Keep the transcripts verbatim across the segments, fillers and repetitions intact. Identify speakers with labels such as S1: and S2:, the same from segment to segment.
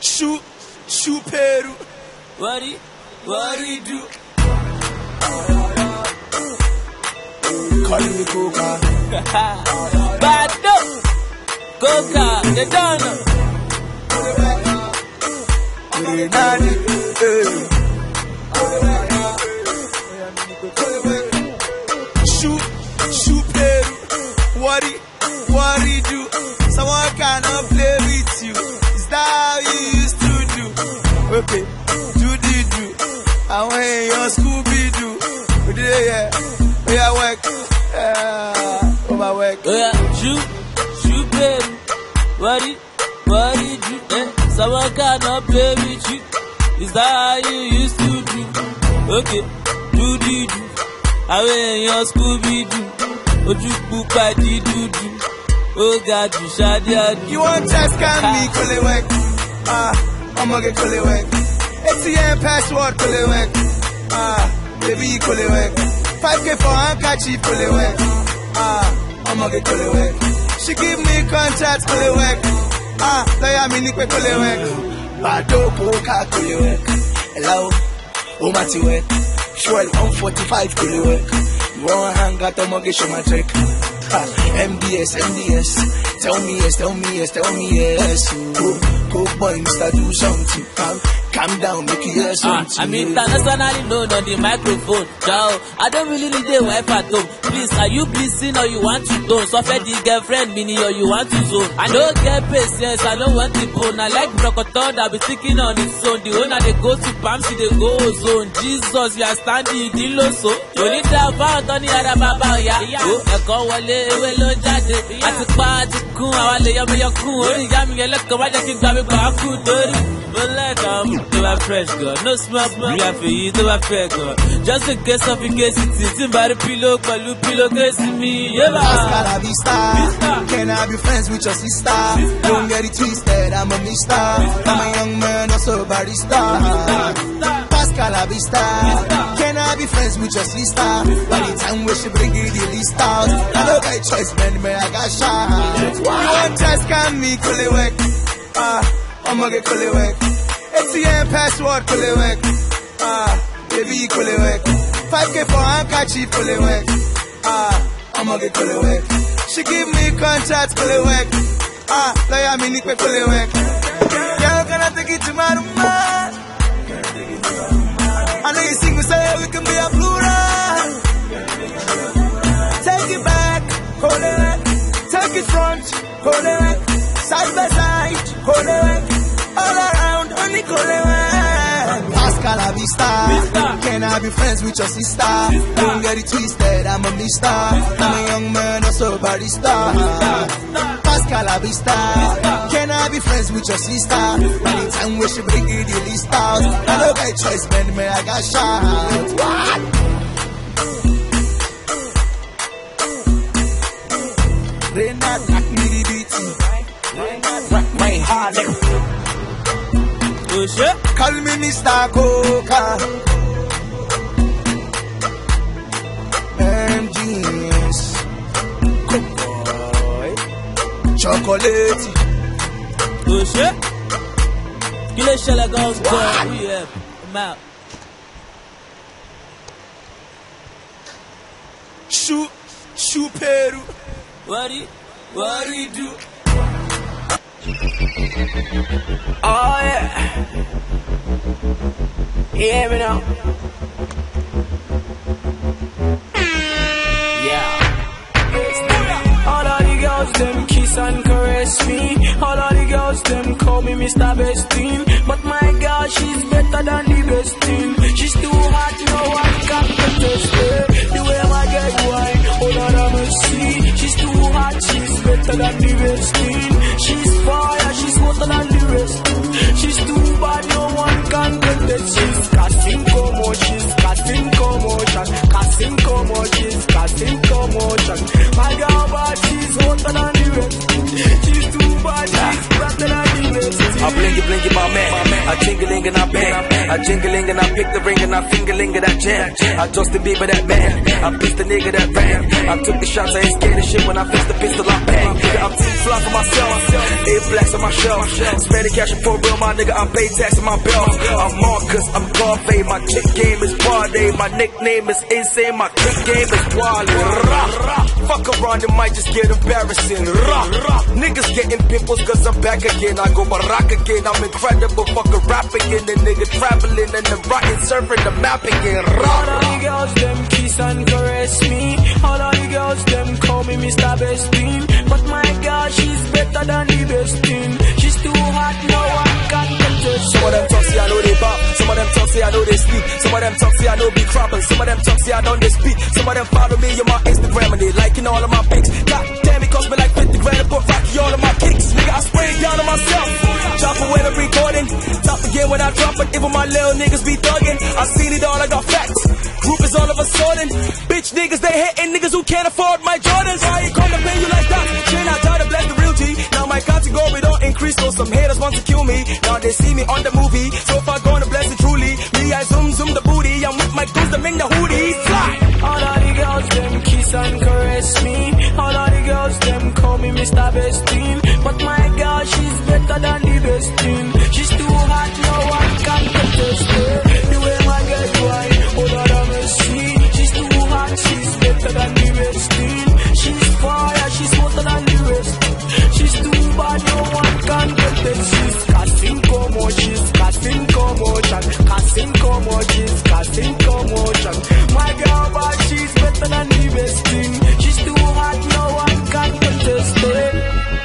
S1: Shoot, shoot Peru. What he, what he do? Calling me Coca. Bad no. Coca, the donor. Shoot, shoot Peru. What he, what he do? Someone cannot play with you. Is that how you used to do? Okay, do the do. I want your Scooby Doo. Yeah, yeah, work. Uh, over work. Oh yeah, shoot, shoot Peru. What he, what he do? Eh? Someone cannot play with you. Is that how you used to do? Okay, do the do. I want your Scooby Doo. Oju by the do do. Oh God, you shadi. You want test can me kole work? Ah, I'ma get kole work. A T M password kole work. Ah, baby kole work. five K for handkerchief kole work. Ah, I'ma get kole work. She give me contract kole work. Ah, lawyer me nipe kole work. Bado poka kole work. Hello, oh mati work. Fuel one forty-five kole work. You want hang out I'ma get show my trick. M D S, M D S, tell me yes, tell me yes, tell me yes. Go, go boy, Mister Do something. Calm, calm down, make you hear something. Uh, I'm internationally known on the microphone. Ciao, I don't really need a wife at home. Please, are you blessing or you want to tone? So for the girlfriend, mini or you want to zone. I don't get patience, I don't want the bone. I like brocoton that be sticking on its own. The owner they go to Pamsi, they go zone. Jesus, you are standing, the low so. You need to have out on the other baba, yeah. Oh, I call Wale. Ewé ló jáde, àti pa àti kún àwa lè yọmọ yọ kún orí ìyá mi yẹn lẹ́kọ̀ọ́ wájà kí n gbà mí gbà kú torí. Mo lẹ́kọ̀ọ́ mú tó bá fresh gan, no small small. Ìyá fèyí tó bá fẹ́ gan, just in case of incasity, tí n bá rí pílò pẹ̀lú pílò kéésì mi. Pascal Vista, can I be friends with your sister? Don't get it twisted, I'm a mister. I'm a young man, also barista. Pascal Vista, can I be friends with your sister? By the time we should bring it the list out. I don't get choice, man, man, I got shot. You want test can me, kole work. Ah, I'ma get kole work. A T M password, kole work. Ah, baby, kole work. five K for handkerchief, kole work. Ah, I'ma get kole work. She give me contract, kole work. Ah, lawyer me nipe kole work. Girl, can I take it to my room? I know you sing, we say we can be a plural. Take it back, hold it back. Take it front, hold it back. Side by side, hold it back. All around, only hold it back. Pascal Vista, can I be friends with your sister? Don't get it twisted, I'm a mister. I'm a young man, also barista. Pascal Vista, can I be friends with your sister? Anytime we should bring it the list out. I don't get choice, man, man, I got shot. What? Renat like me the beat. Rain hard. Oh shit. Call me Mister Coca. M G S. Coca. Chocolate. Oh shit. Kill a shell goes down. We have. I'm out. Shoot, shoot Peru. What he, what he do? Oh yeah. You hear me now? Yeah. All of the girls them kiss and caress me. All of the girls them call me Mister Bestin. But my girl, she's better than the Bestin. She's too hot, no one can contest her. The way my girl wine, all of them see. She's too hot, she's better than the Bestin. She's fire, she's hotter than the rest. She's too bad, no one can contest. She's casting commotion, she's casting commotion, casting commotion, she's casting commotion. My girl, but she's hotter than the rest. She's too bad, she's better than the rest. I blink it, blink it, my man. I tingle, and I bang.
S2: I jingling and I pick the ring and I fingerling that jam. I Justin Bieber that man. I pissed the nigga that ran. I took the shots, I ain't scared of shit when I fixed the pistol, I bang. I'm too fly for myself. Eight blacks on my shelf. Spending cash for real, my nigga. I'm paid tax on my belt. I'm Marcus, I'm Garvey. My chick game is Party. My nickname is insane. My kick game is Wally. Fuck around, it might just get embarrassing. Niggas getting pimples cause I'm back again. I go Barack again. I'm incredible. Fuck a rap again. The nigga traveling and the rotten surfing the map again.
S3: All of the girls, them kiss and caress me. All of the girls, them call me Mister Bestin. But my girl, she's better than the Bestin. She's too hot, no one can contest.
S2: Some of them talk, see I know they bop. Some of them talk, see I know they sleep. Some of them talk, see I know be cropping. Some of them talk, see I know they speak. Some of them follow me on my Instagram and they liking all of my pics. God damn, it cost me like fifty grand to put Rocky all of my kicks. Nigga, I spray it down on myself. Drop it when I'm recording. Top again when I drop it. Even my little niggas be thugging. I seen it all, I got facts. Group is all of a sudden. Bitch niggas, they hating niggas who can't afford my Jordans. I ain't come to pay you like that. Shit, I try to bless the real G. Now my category don't increase, so some haters want to kill me. Now they see me on the movie. So if I gonna bless it truly, me I zoom zoom the booty. I'm with my goons, them in the hoodies. Fly.
S3: All of the girls, them kiss and caress me. All of the girls, them call me Mister Bestin. But my girl, she's better than the Bestin. She's too hot, no one can contest her. The way my girl wine, oh Lord have mercy. She's too hot, she's better than the Bestin. She's fire, she's hotter than the rest. She's too bad, no one can contest. She's casting commotion, she's casting commotion, casting commotion, she's casting commotion. My girl, but she's better than the Bestin. She's too hot, no one can contest it.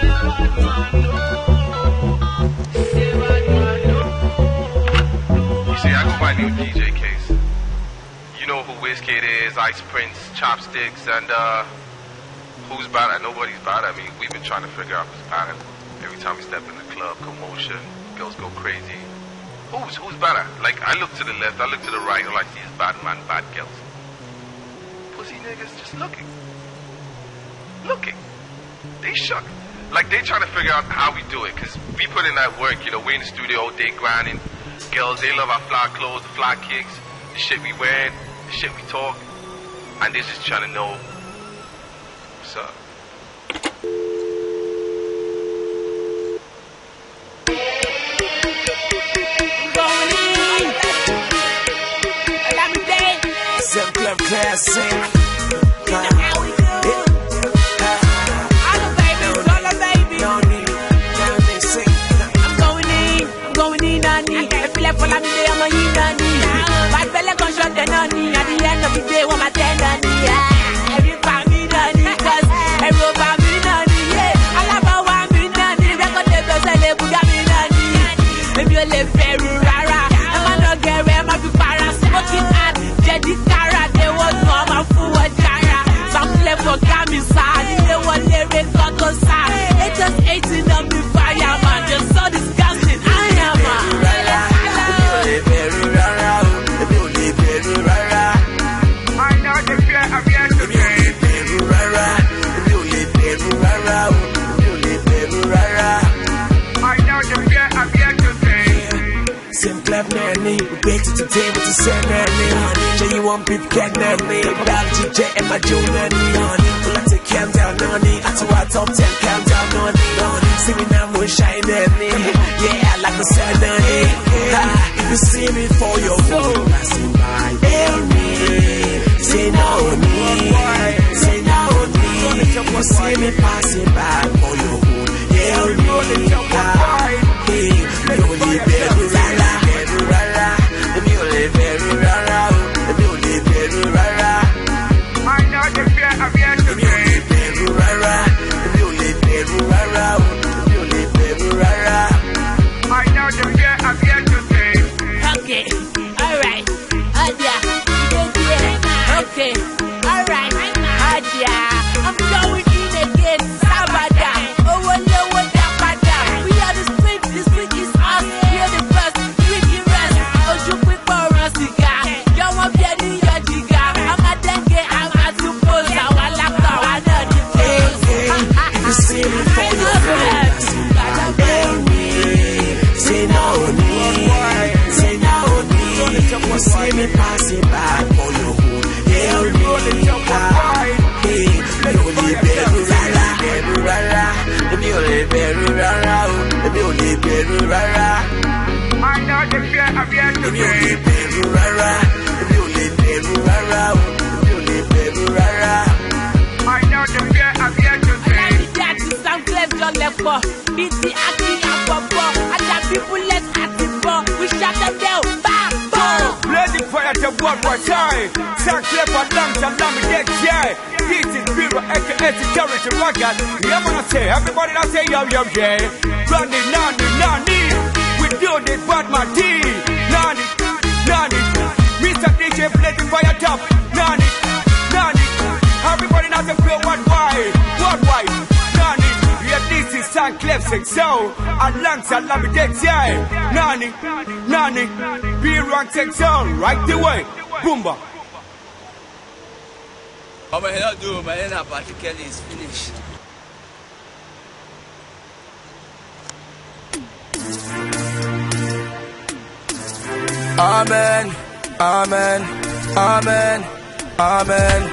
S4: See, I go by new D J Case. You know who WizKid is, Ice Prince, Chopsticks, and uh, who's bad? Nobody's bad at me. We've been trying to figure out who's bad. Every time we step in the club, commotion, girls go crazy. Who's who's better? Like, I look to the left, I look to the right, all I see is bad man, bad girls. Pussy niggas just looking. Looking. They shook. Like, they trying to figure out how we do it, because we put in that work, you know, we in the studio all day grinding. Girls, they love our fly clothes, the fly kicks, the shit we wearing, the shit we talk, and they just trying to know what's up.
S2: Simple classic.
S5: Follow me there, I'm a Hinani. Bad fella gon' shot the nanny. At the end of the day, want my tendency. Every family nanny, cause every family nanny. Yeah, I love how I'm in nanny. They're gonna go sell a Bugatti nanny. Maybe you'll live very rara. I'm a dog, I'm a big para. Smoking at Jedi Cara. They was no, I'm a fool, a Jara. Some level got me sad. They want their red got to sad. They just hating on me fire, man. They're so disgusting. I am, man.
S2: Big to today with the same nanny. Say you want beef cat nanny. Biology J and my junior nanny. Pull up to calm down nanny. I told her top ten calm down nanny. Singing I'm with shy nanny. Yeah, I like the sun nanny. You see me for your phone. Passing by, help me. Say no need. Say no need. You see me passing by for your phone. Help me. Hey, you only better rara. Say no need, say no need. Peru rara.
S6: I know the fear of your to
S2: If you need Peru rara, if you need Peru rara, if you need Peru rara.
S6: I know the fear of your to
S5: Some flesh on the floor, B T acting up for four. And the people let acting for. We shut them down, bam, boom.
S6: Blazing fire to one more time. Sound clever and long to long me get yeah. This is Biro, aka Security Rocket. Yeah, wanna say, everybody now say yo yo yeah. Running, nani, nani. We do this bad my D. Nani, nani. Mister D J blazing fire top. Nani, nani. Everybody now say feel what why, what why. Nani, yeah, this is Saint Clef Sexo. Alongside Lammy Dex, yeah. Nani, Nani, Biro and Sexo, right the way. Boomba.
S2: I'm going to do my inner party Kelly is finished. Amen, Amen, Amen, Amen.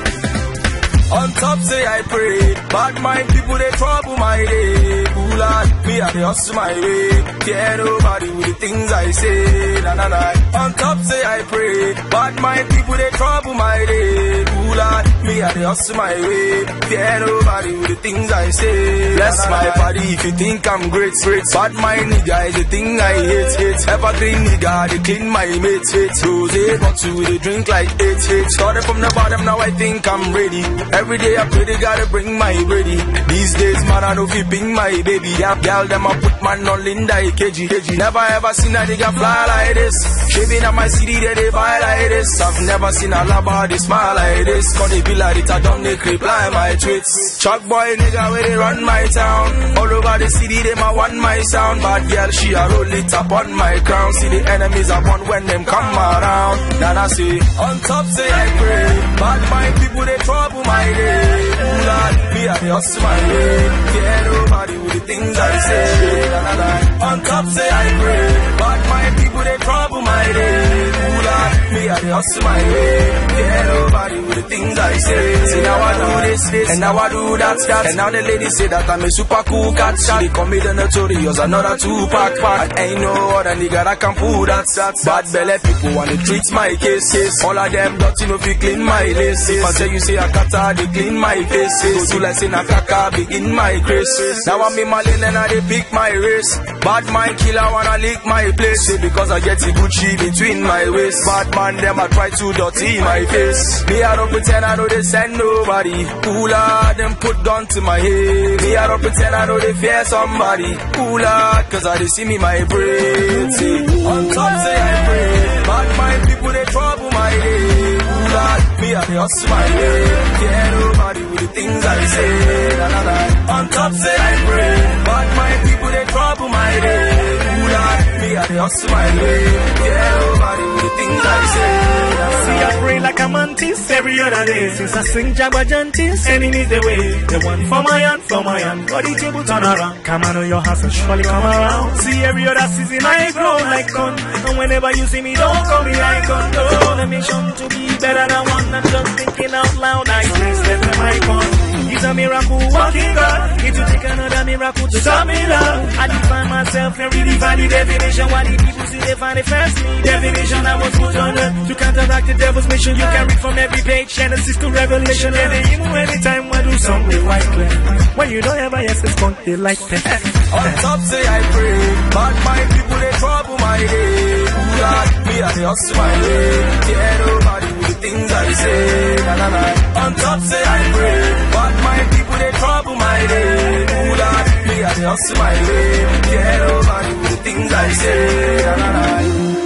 S2: On top say I pray, bad mind people they trouble my day. Ooh Lord, me I they hustle my way. Care nobody with the things I say. Na na na. On top say I pray, bad mind people they trouble my day. Ooh Lord, me I they hustle my way. Care nobody with the things I say. Bless my body if you think I'm great, great. Bad mind nigga is the thing I hate, hate. Evergreen nigga they clean my mates, hate. Rose bottle with a drink like eight, eight. Started from the bottom, now I think I'm ready. Every day I pray they gotta bring my ready. These days man I know fi ping my baby. Yeah, girl them I put man on Linda K G. Never ever seen a nigga fly like this. Shaving at my city they they buy like this. I've never seen a lava they smile like this. Cause they be like it I don't they reply my tweets. Chuck boy nigga where they run my town. All over the city they my one my sound. Bad girl she a roll it up on my crown. See the enemies I want when them come around. Then I say on top say I pray. Bad mind people they trouble my day. Ooh Lord, me I they hustle my way. Care nobody with the things I say. Na, na, na. On top say I pray, but my people they trouble my day. Ooh Lord, me I they hustle my way. Care nobody with the things I say. See now I do this, this, and now I do that, that. And now the ladies say that I'm a super cool cat. She they call me the notorious, another two pack pack. And ain't no other nigga that can pull that, that. Bad belly people wanna treat my cases. All of them dirty no fi clean my laces. If I say you say I got they clean my faces. So like say na kaka begin my grace. Now I'm in my lane and I they pick my race. Bad mind killer wanna lick my place. Say because I get the Gucci between my waist. Bad man them I try to dirty my face. Me I don't pretend I know they send nobody. Cooler them put gun to my head. Me I don't pretend I know they fear somebody. Cooler cause I they see me my brain. See on top say I pray. Bad mind people they trouble my day. Cooler me I they hustle my way. Care nobody with the things I say. Na, na, na. On top say I pray, but my people they trouble my day. Ooh Lord, me I they hustle my way. Care nobody with the things I say. Na, na, na.
S7: See I pray like a mantis every other day. Since I sing Jabba Jantis, enemies the way. The one for my hand, for my hand. Got the table turn around. Come on to your house and surely come around. See every other season I grow like corn. And whenever you see me, don't call me icon. Don't on a mission to be better than one. I'm just thinking out loud. I place them in my icon. It's a miracle walking God. It will take another miracle to stop me love. I define myself and redefine the definition. While the people see they find it first me. Definition I was put on earth to counteract the devil's mission. You can read from every page, Genesis to Revelation. And they even anytime I do something white clear. When you don't ever yes it's fun, they like that.
S2: On top say I pray, but my people they trouble my day. Ooh Lord, me I they hustle my way. Care nobody with the things I say. Na na na. On top say I pray, but my people they trouble my day. Ooh Lord, me I they hustle my way. Care nobody with the things I say. Na na na.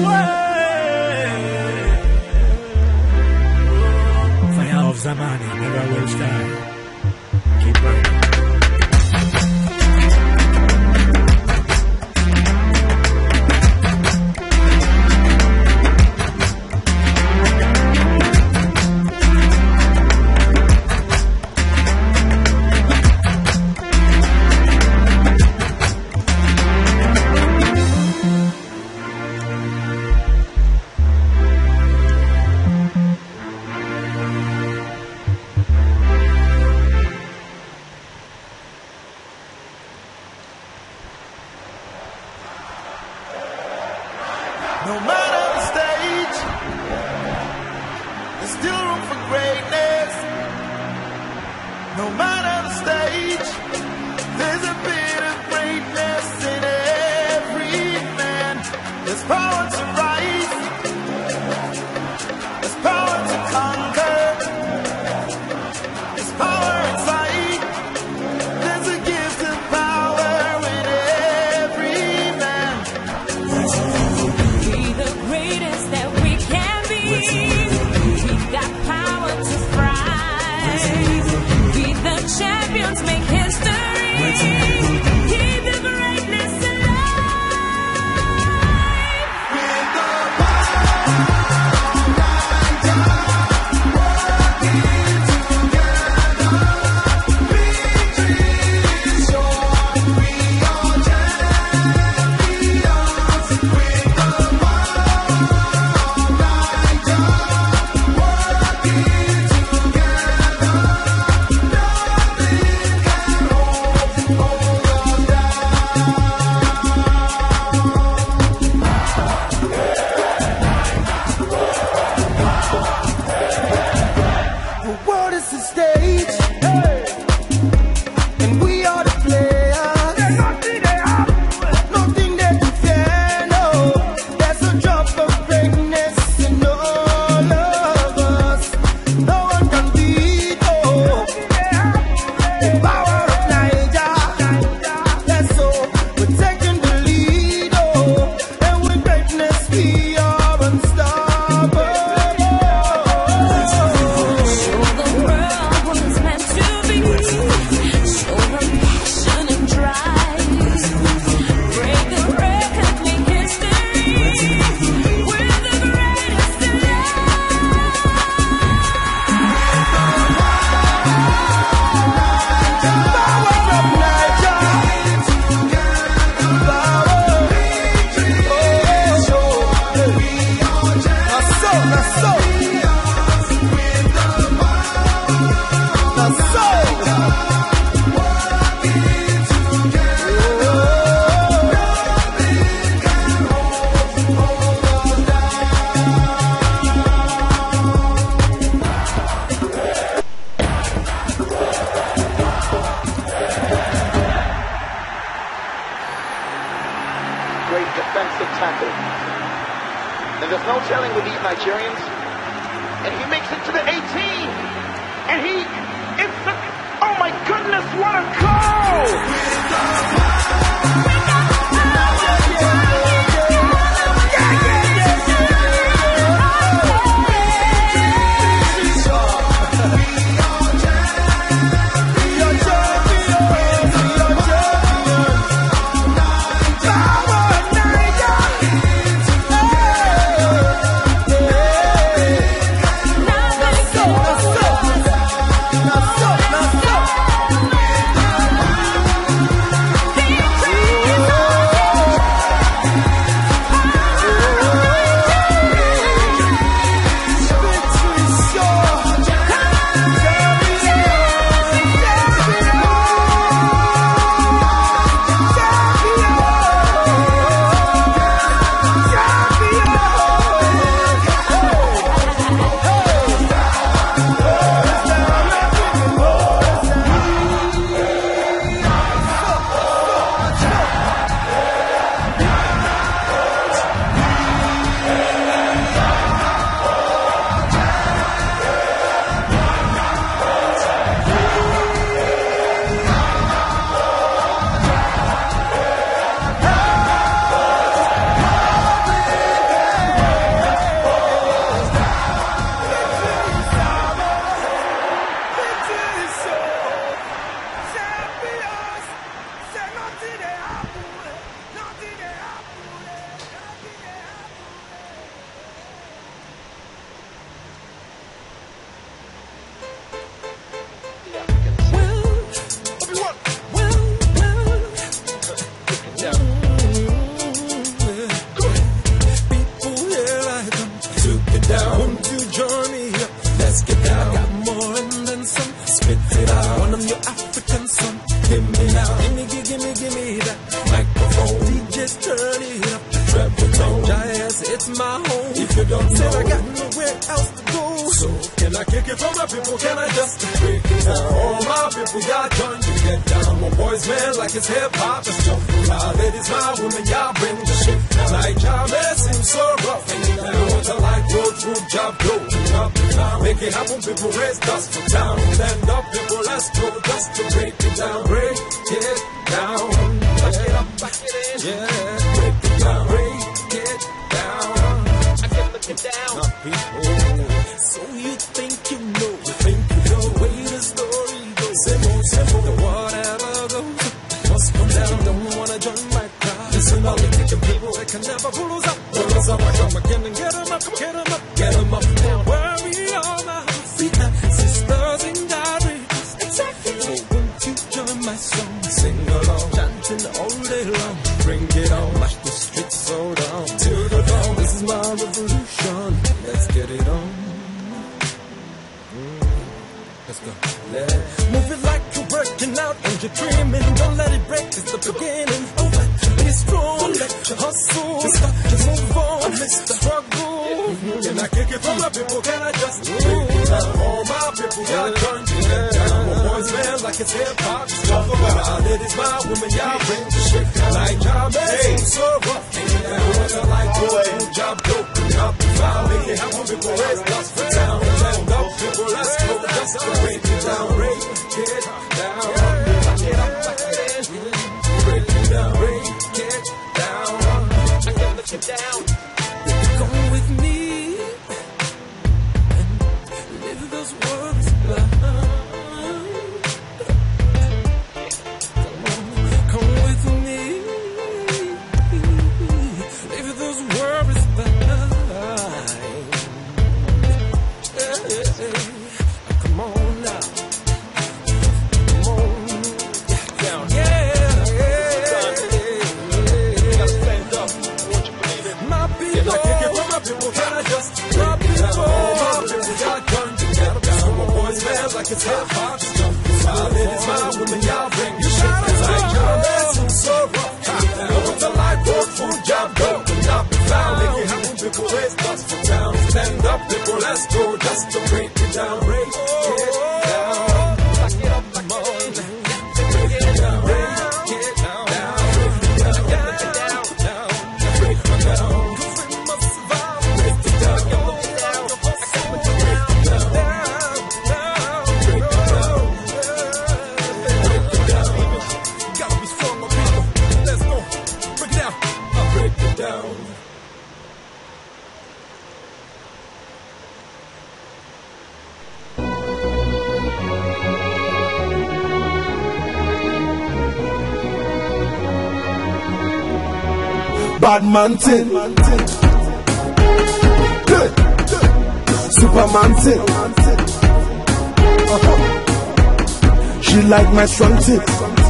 S7: Fire of Zamani never will die. Keep burning.
S1: No matter the stage, there's a bit of greatness in every man. There's power to rise, there's power to conquer, there's power inside, there's a gift of power in every man.
S5: Be the greatest that we can be. We got power to thrive. Be the champions, make history. Keep the greatness alive.
S1: With the power night working together, victory is sure. We are champions. With the power night working together, nothing can hold, hold us down. The world is the stage, and we are the players. Nothing that you fear, no. There's a drop of greatness in all of us. No one can beat, oh, the power of Niger. That's so, we're taking the lead, oh, and with greatness we are unstoppable.
S5: Show the world what it's meant to be. Show the passion and drive. Break the record, make history. We're the greatest alive.
S1: Power of Niger. Power. Oh, that's so, that's so. That's so.
S8: Great defensive tackle. And there's no telling with these Nigerians. And he makes it to the eighteen. And he, it's the, oh my goodness, what a goal!
S2: Said I got nowhere else to go. So can I kick it for my people? Can I just break it down? All my
S9: people, y'all join to get down. My boys, man, like it's hip-hop, let's jump around. Ladies, my women, y'all bring the shit down. Like y'all, man, seem so rough. And you know, to like road, through job, go, up and down. Make it happen, people, raise dust for town. Stand up, people, let's go, just to break it down. Break it down. Back it up, back it in. Yeah, break it down. Break it down. I can look it down. Not people. So you think you know, you think you know the way the story goes. Simple, simple, the whatever goes. Must come down, don't wanna join my crowd. Listen, all the kicking people, they can never pull us up. Pull us up, I come again and get them up, get them up, get them up. Don't worry, all my feet, sisters in God, exactly. So won't you join my song? Sing along, chanting all day long. Bring it on, mash the streets so down. To the dawn, this is my revolution. Let's get it on. Let's go. Let it move it like you're working out and you're dreaming. Don't let it break, it's the beginning. Oh, be strong, let your hustle. Just stop, just move on, Mister Struggle. Can I kick it from my people? Can I just break it down? All my people, y'all join to get down. My boys, man, like it's hip-hop. Jump around, ladies, my women, y'all bring the shit down. Like y'all, man, seem so rough. I like good job, dope, up and found. Make it happen, people, raise dust for town. Stand up, people, let's go, just to break it down, break it down. Back it up, back it in. Break it down, break it down. I can look it down. Come with me and live those words behind. Come on, come with me. Leave those worries behind. Yeah, yeah, yeah. Come on now. Come on. Down. Yeah, yeah, yeah. You gotta stand up. Won't you believe it? My people. Can I kick it from my people? Can I just my people? My people got done together. So my boys, man, like it's hip-hop. Jump around. Ladies, my women, y'all bring your shit. Like y'all, man, seem so rough. I want to like work, food, job, go, and not be found. Make it happen, people, raise dust for town. Stand up, people, let's go, just to break it down. Break it down. Back it up, come on. Break it down, break it down. Break it down, break it down, down. Break it down. Cause we must survive. Break it down, break it down. I can put you down, down, down. Break it down. Break it down. Gotta be strong, my people. Let's go. Break it down. I'll break it down.
S10: Bad man thing, good, Superman thing. Uh-huh. She like my strong thing.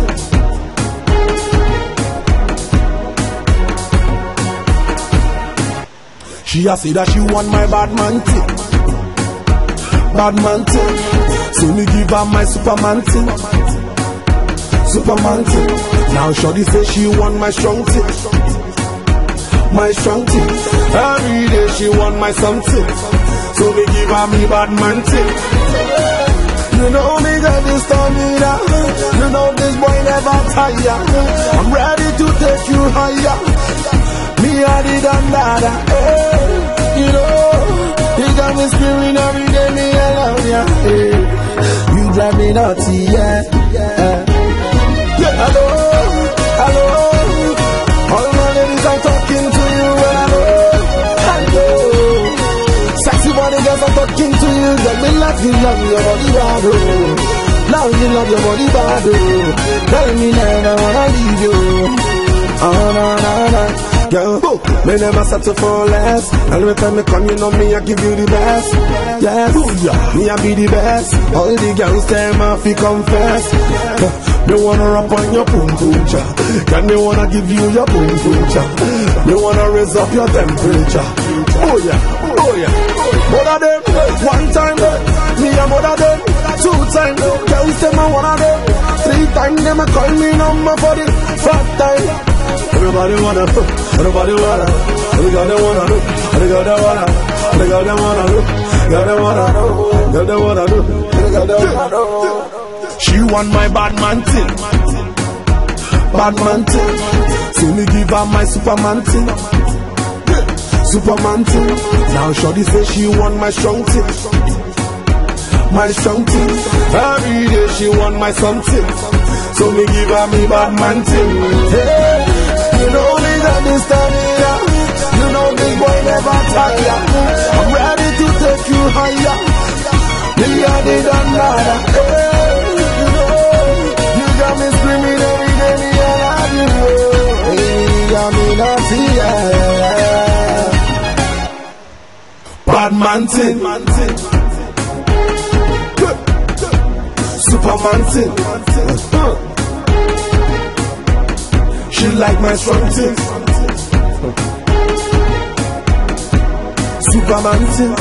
S10: She a say that she want my bad man thing, bad man thing. So me give her my Superman thing, Superman thing. Now shorty say she want my strong thing, my strong thing. Every day she want my something, so me give her me bad man thing. You know me got this stamina, you know this boy never tire. I'm ready to take you higher. Me a the dandada, hey. You know, you got me screaming every day, me I love ya, hey. You drive me naughty, yeah, yeah. Yeah, hello, hello. All my ladies are talking to you, hello, hello. Sexy body girls are talking to you, girl, me love you, love your body bad, oh. Love you, love your body bad, oh. Tell me never wanna leave you. Oh, no, no, no. Girl, me never settle for less. Every time me come, you know me, I give you the best. Yes, me I be the best. All the girls them off, you confess. Me wanna rap on your boom boom cha. Can me wanna give you your boom boom cha. Me wanna raise up your temperature. Oh yeah, oh yeah. More of them, one time, me a more of them. Two times, girls them a one of them. Three times them a call me number for the fourth time. Everybody wanna, everybody wanna, everybody wanna do, everybody wanna, everybody wanna do, everybody wanna do, everybody wanna do, everybody wanna do. She want my bad man thing. Bad man thing. See me give her my Superman thing. Superman thing. Now shorty say she want my strong thing. My strong thing. Every day she want my something. So me give her me bad man thing. Hey, you know me got this stamina. You know big boy never tire. I'm ready to take you higher. Me got it done nada. Hey, you know you got me screaming every day. Me I love you. Hey, you got me naughty. Yeah. Bad man thing. Superman thing. She like my strong thing. Superman thing.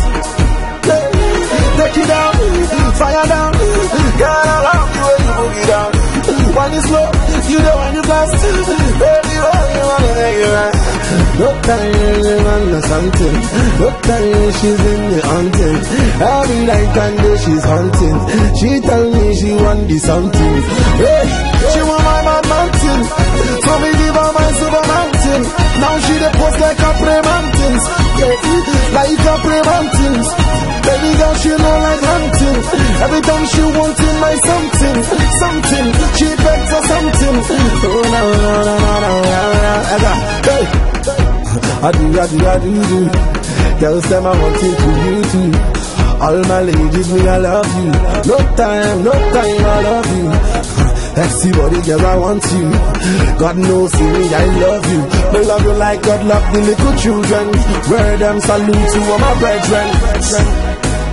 S10: Take it down, fire down. Girl, I love you when you boogie down. When you slow, you know when you fast. Baby, when you wanna make it right. No time, man, or something. No time, she's in the hunting. Every night and day she's hunting. She tell me she want the something. Hey, she want my man mountain. So me give her my super mountain. Now she the post like a prey mountains. Yeah, like a prey mountains. Baby girl, she know like hunting. Every time she wanting my something, something. She begs for something. Oh no no no no no no no. Hey. I do, I do, I do, do. Girls, them I want it to you too. All my ladies, me I love you. No time, no time, I love you. Sexy body, girl, I want you. God knows, see me, I love you. Me love you like God love the little children. Wear them salute to all my brethren.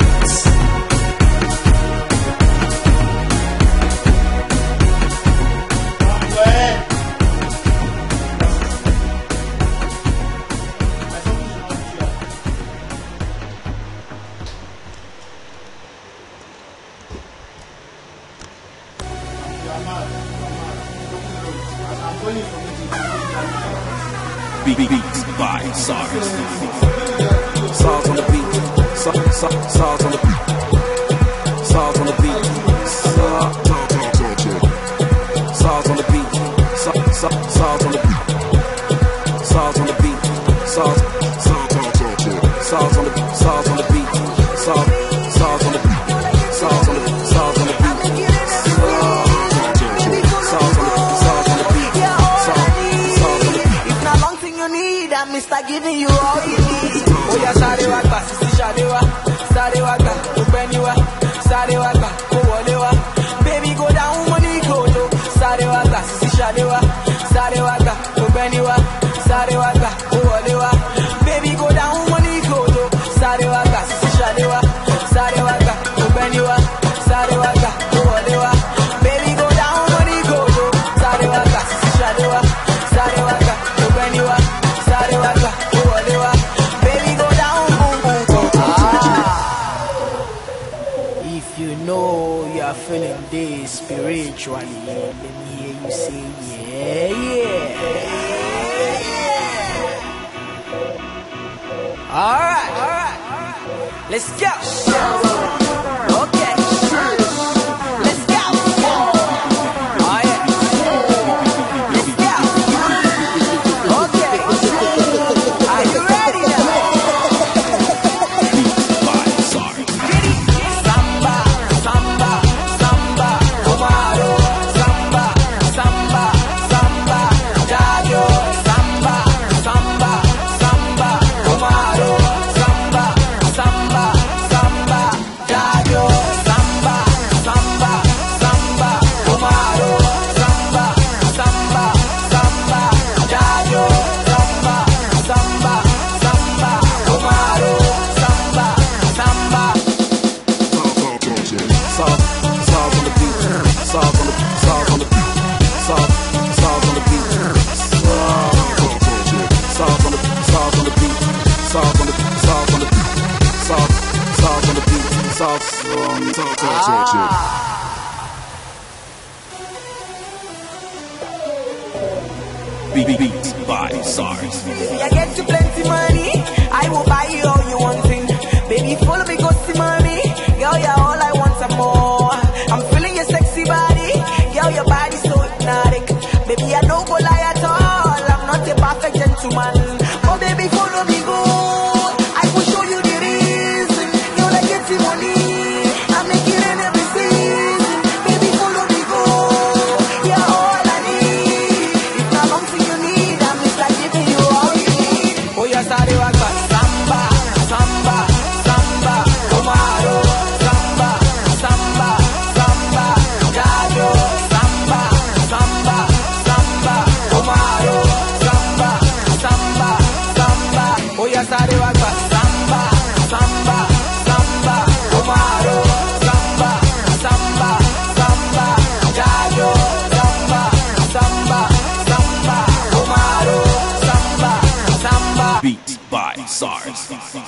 S11: Beats by SARS. SARS on the beat. SARS, SARS, SARS on the beat. SARS on the beat. SARS, SARS on the beat. SARS, SARS, SARS on the beat. SARS on the beat. SARS, SARS on the SARS on the beat. SARS, SARS on the beat. SARS on the SARS on the beat.
S3: Mister giving you all you need. Oh yeah, sorry waka, sisi shadewa, sorry waka, ubeniwa, sorry waka, kowolewa. Baby go down money go low, sorry waka, sisi shadewa, sorry waka, ubeniwa, sorry waka, kowolewa. Baby go down money go low, sorry waka, sisi shadewa, sorry waka, ubeniwa, sorry waka, kowolewa. Baby go down money go low, sorry waka, sisi shadewa, sorry waka, ubeniwa. Baby go down, boom, boom, boom. Ah. If you know you are feeling this spiritually, let me hear you say yeah, yeah. Alright, alright, let's go. Okay, let's go. Oh yeah, let's go. Okay, are you ready now? Samba, samba, samba, Omaro, samba, samba, samba, Jayo, samba, samba, samba, Omaro, samba, samba, samba, Jayo, samba, samba, samba, Omaro, samba, samba, samba, Jayo, samba, samba, samba, Omaro, samba, samba.
S11: SARS, SARS on the beat. SARS on the SARS on the SARS, SARS on the beat. SARS on the SARS on the beat. SARS on the SARS on the SARS, SARS on the beat. SARS on the Beats by SARS.
S3: I get you plenty money, I will buy you all you wanting. Baby, follow me, go see mommy. Girl, you're all I want some more. I'm feeling your sex to man. Oh baby, follow me go. I will show you the reason. You like getting money. I'm making it every season. Baby, follow me go. You're all I need. If not something you need, I'm just like giving you all you need. Oh yes, I do. I got samba, samba, samba, tomorrow, samba, samba, samba, jajo, samba, samba, samba, tomorrow, samba, samba, samba. Oh yes, I do. I got samba, samba, samba, tomorrow, samba, samba, samba, jajo, samba, samba, samba, tomorrow, samba, samba.
S11: Beat by SARS.